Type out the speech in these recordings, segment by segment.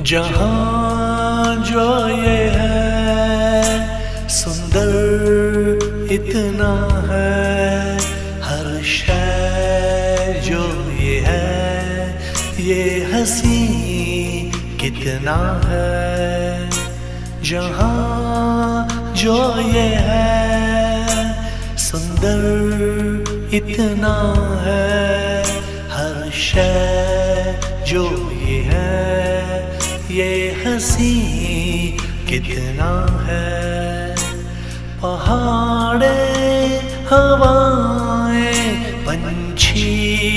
जहाँ जो ये है सुंदर इतना है, हर शय जो ये है ये हंसी कितना है। जहाँ जो ये है सुंदर इतना है, हर शय जो ये है ये हंसी कितना है। पहाड़े हवाएं पंछी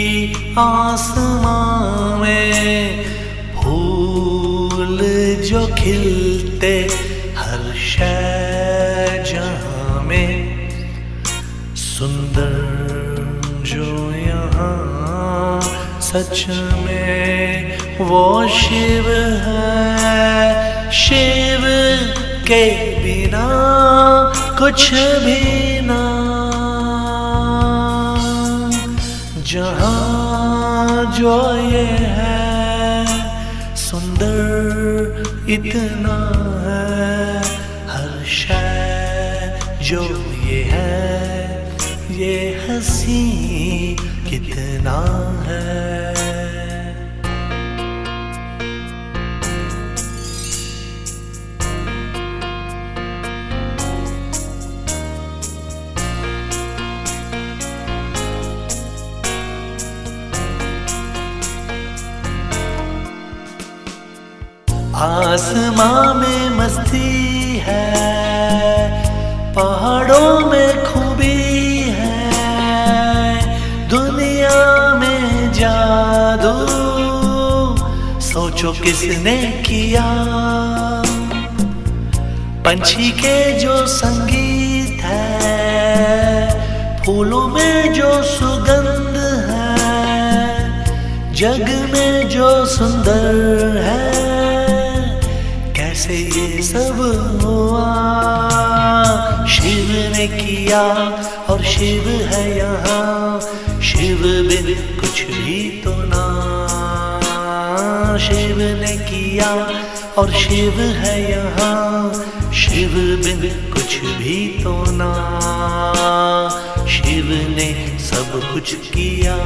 आसमां में, फूल जो खिलते हर शय जहाँ में, सुंदर जो यहाँ सच में वो शिव है। शिव के बिना कुछ भी ना। जहाँ जो ये है सुंदर इतना है, हर शय जो ये है ये हंसी कितना है। आसमां में मस्ती है, पहाड़ों में खूबी है, दुनिया में जादू सोचो किसने किया। पंछी के जो संगीत है, फूलों में जो सुगंध है, जग में जो सुंदर है, कैसे ये सब हुआ। शिव ने किया और शिव है यहाँ, शिव बिन कुछ भी तो ना। शिव ने किया और शिव है यहाँ, शिव बिन कुछ भी तो ना। शिव ने सब कुछ किया,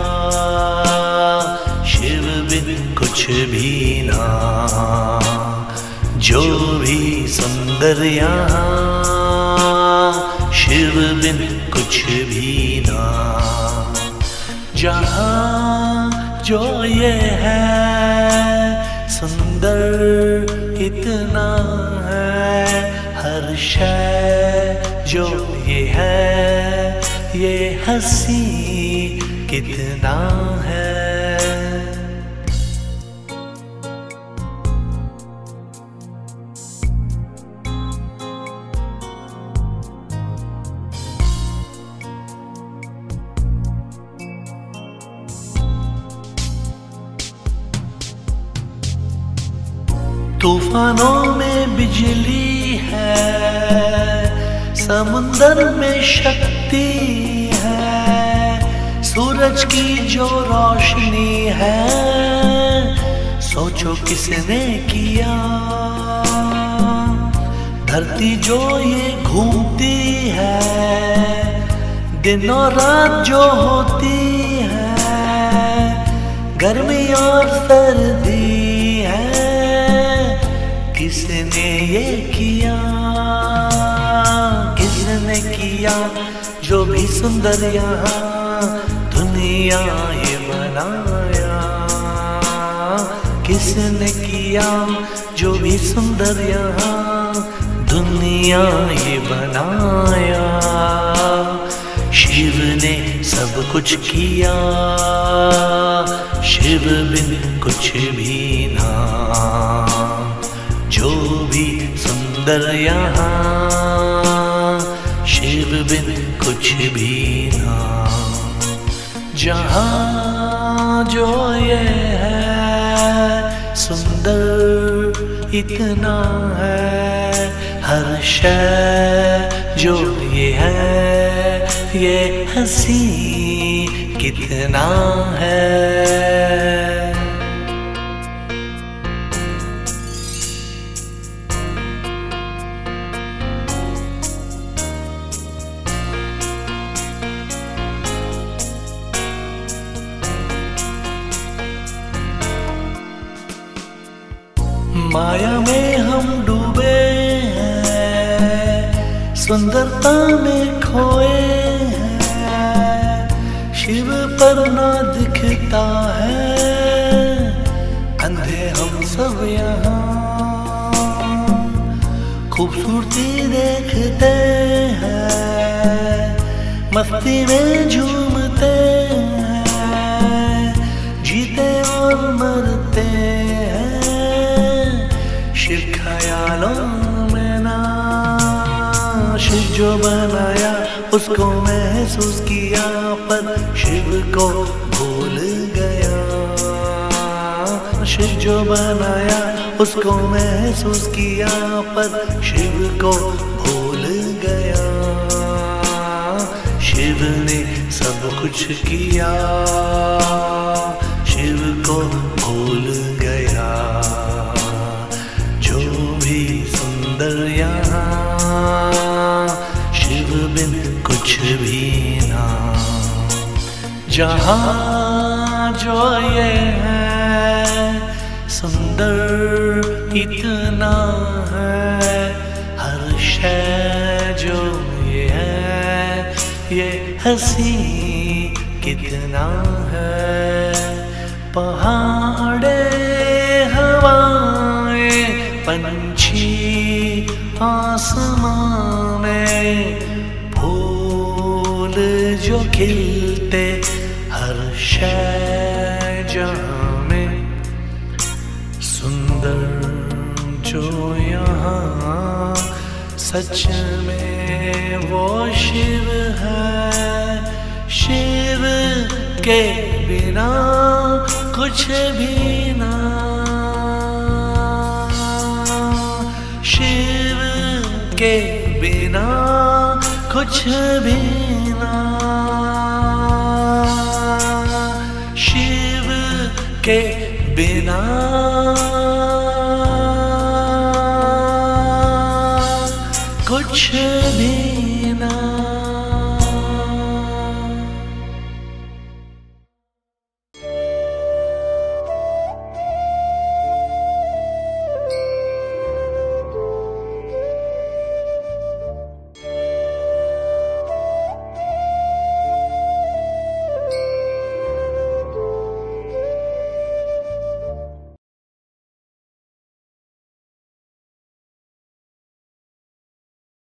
शिव बिन कुछ भी ना। जो भी सुंदर यहाँ, शिव बिन कुछ भी ना। जहाँ जो ये है सुंदर इतना है, हर शय जो ये है ये हंसी कितना है। तूफानों में बिजली है, समुंदर में शक्ति है, सूरज की जो रोशनी है सोचो किसने किया। धरती जो ये घूमती है, दिन और रात जो होती है, गर्मी और सर्दी है, किसने ये किया। किसने किया जो भी सुंदर यहाँ दुनिया ये बनाया। किसने किया जो भी सुंदर यहाँ दुनिया ये बनाया। शिव ने सब कुछ किया, शिव बिन कुछ भी ना। जो भी सुंदर यहाँ शिव बिन कुछ भी ना। जहाँ जो ये है सुंदर इतना है, हर शय जो ये है ये हंसी कितना है। सुंदरता में खोए हैं, शिव पर ना दिखता है, अंधे हम सब यहाँ खूबसूरती देखते हैं, मस्ती में झूमते हैं, जीते और मरते हैं शिव ख्यालों में ना। शिव जो बनाया उसको महसूस किया, पर शिव को भूल गया। शिव जो बनाया उसको महसूस किया, पर शिव को भूल गया। शिव ने सब कुछ किया, शिव को भूल गया। जो भी सुंदर यहाँ, शिव बिन कुछ भी ना। जहाँ जो ये है सुंदर इतना है, हर शय जो ये है ये हंसी कितना है। पहाड़े हवाएं पंछी आसमां में, फूल जो खिलते हर शय जहाँ में। सुंदर जो यहाँ सच में वो शिव है, शिव के बिना कुछ भी ना। शिव के बिना कुछ भी ना। शिव के बिना कुछ भी